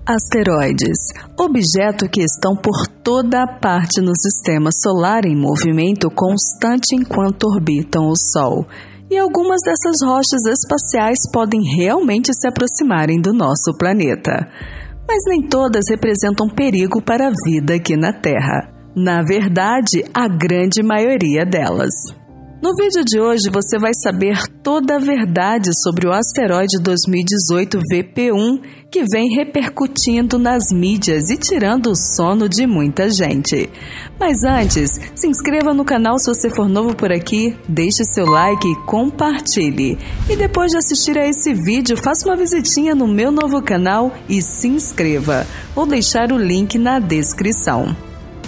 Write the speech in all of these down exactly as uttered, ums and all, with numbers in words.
Asteroides, objetos que estão por toda a parte no sistema solar em movimento constante enquanto orbitam o Sol. E algumas dessas rochas espaciais podem realmente se aproximarem do nosso planeta. Mas nem todas representam perigo para a vida aqui na Terra. Na verdade, a grande maioria delas. No vídeo de hoje você vai saber toda a verdade sobre o asteroide dois mil e dezoito V P um que vem repercutindo nas mídias e tirando o sono de muita gente. Mas antes, se inscreva no canal se você for novo por aqui, deixe seu like e compartilhe. E depois de assistir a esse vídeo, faça uma visitinha no meu novo canal e se inscreva. Vou deixar o link na descrição.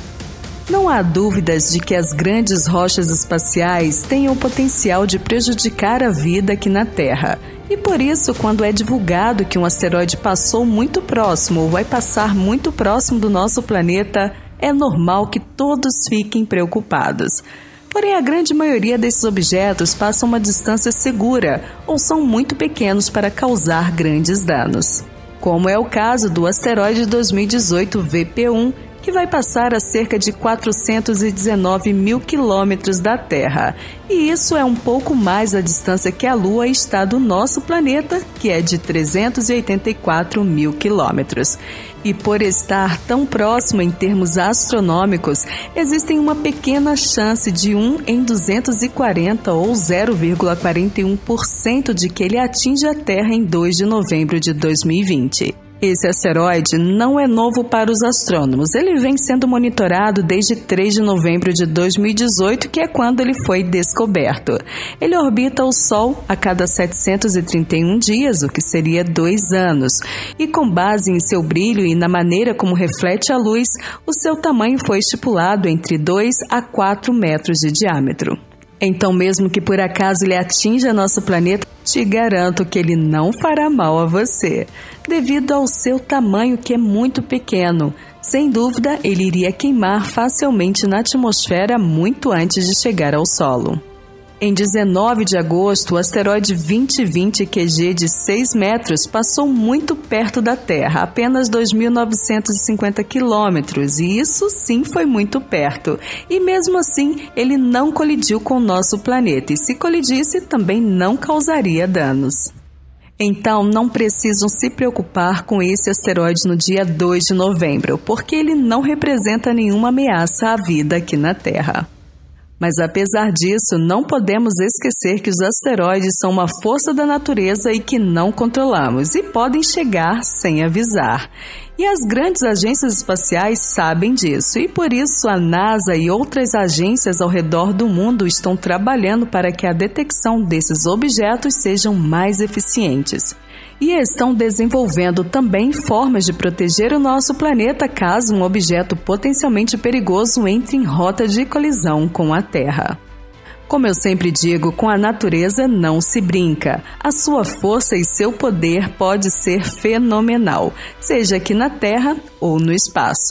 Não há dúvidas de que as grandes rochas espaciais têm o potencial de prejudicar a vida aqui na Terra. E por isso, quando é divulgado que um asteroide passou muito próximo ou vai passar muito próximo do nosso planeta, é normal que todos fiquem preocupados. Porém, a grande maioria desses objetos passa uma distância segura ou são muito pequenos para causar grandes danos. Como é o caso do asteroide dois mil e dezoito V P um, que vai passar a cerca de quatrocentos e dezenove mil quilômetros da Terra. E isso é um pouco mais a distância que a Lua está do nosso planeta, que é de trezentos e oitenta e quatro mil quilômetros. E por estar tão próximo em termos astronômicos, existe uma pequena chance de um em duzentos e quarenta ou zero vírgula quarenta e um por cento de que ele atinja a Terra em dois de novembro de dois mil e vinte. Esse asteroide não é novo para os astrônomos, ele vem sendo monitorado desde três de novembro de dois mil e dezoito, que é quando ele foi descoberto. Ele orbita o Sol a cada setecentos e trinta e um dias, o que seria dois anos, e com base em seu brilho e na maneira como reflete a luz, o seu tamanho foi estipulado entre dois a quatro metros de diâmetro. Então, mesmo que por acaso ele atinja nosso planeta, te garanto que ele não fará mal a você, devido ao seu tamanho que é muito pequeno. Sem dúvida, ele iria queimar facilmente na atmosfera muito antes de chegar ao solo. Em dezenove de agosto, o asteroide vinte vinte Q G de seis metros passou muito perto da Terra, apenas dois mil novecentos e cinquenta quilômetros, e isso sim foi muito perto. E mesmo assim, ele não colidiu com o nosso planeta, e se colidisse, também não causaria danos. Então, não precisam se preocupar com esse asteroide no dia dois de novembro, porque ele não representa nenhuma ameaça à vida aqui na Terra. Mas apesar disso, não podemos esquecer que os asteroides são uma força da natureza e que não controlamos e podem chegar sem avisar. E as grandes agências espaciais sabem disso e por isso a NASA e outras agências ao redor do mundo estão trabalhando para que a detecção desses objetos sejam mais eficientes. E estão desenvolvendo também formas de proteger o nosso planeta caso um objeto potencialmente perigoso entre em rota de colisão com a Terra. Como eu sempre digo, com a natureza não se brinca. A sua força e seu poder pode ser fenomenal, seja aqui na Terra ou no espaço.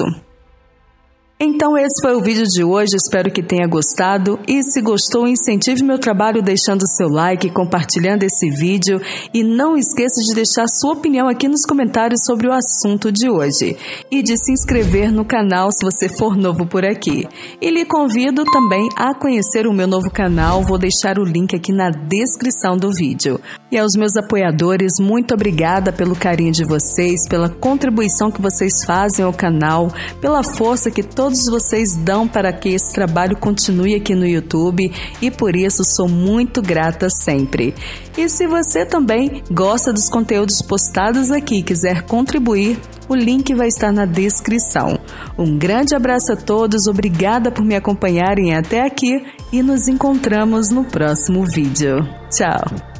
Então esse foi o vídeo de hoje, espero que tenha gostado e se gostou, incentive meu trabalho deixando seu like, compartilhando esse vídeo e não esqueça de deixar sua opinião aqui nos comentários sobre o assunto de hoje e de se inscrever no canal se você for novo por aqui. E lhe convido também a conhecer o meu novo canal, vou deixar o link aqui na descrição do vídeo. E aos meus apoiadores, muito obrigada pelo carinho de vocês, pela contribuição que vocês fazem ao canal, pela força que todos Todos vocês dão para que esse trabalho continue aqui no YouTube e por isso sou muito grata sempre. E se você também gosta dos conteúdos postados aqui e quiser contribuir, o link vai estar na descrição. Um grande abraço a todos, obrigada por me acompanharem até aqui e nos encontramos no próximo vídeo. Tchau!